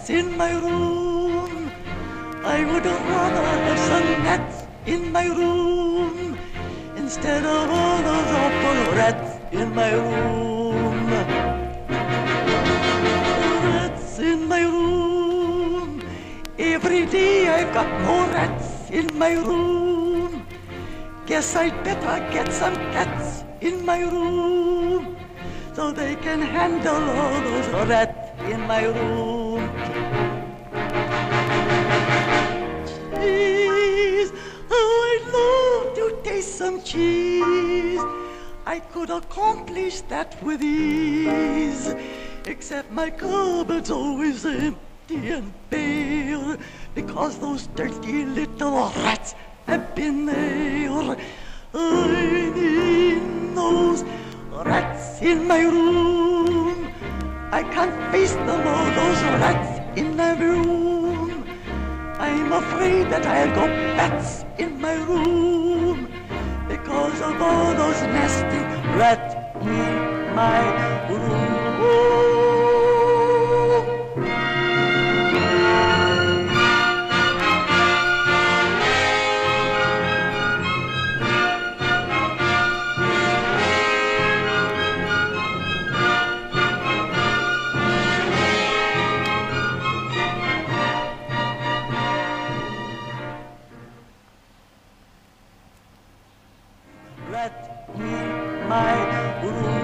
in my room. I would rather have some gnats in my room instead of all those awful rats in my room. Rats in my room. Every day I've got more rats in my room. Guess I'd better get some cats in my room so they can handle all those rats in my room. Cheese, oh, I'd love to taste some cheese. I could accomplish that with ease, except my cupboard's always empty and bare because those dirty little rats have been there. I need those rats in my room. I can't face them, all those rats in my room. I'm afraid that I'll go bats in my room because of all those nasty rats in my room. Rat in my room.